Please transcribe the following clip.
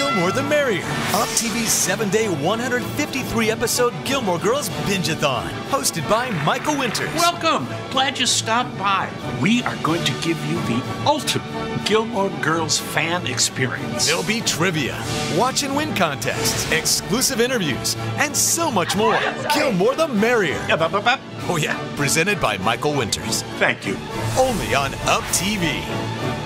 Gilmore the Merrier. Up TV's 7-day, 153-episode Gilmore Girls Binge-a-thon. Hosted by Michael Winters. Welcome. Glad you stopped by. We are going to give you the ultimate Gilmore Girls fan experience. There'll be trivia, watch and win contests, exclusive interviews, and so much more. Gilmore the Merrier. Oh yeah, presented by Michael Winters. Thank you. Only on Up TV.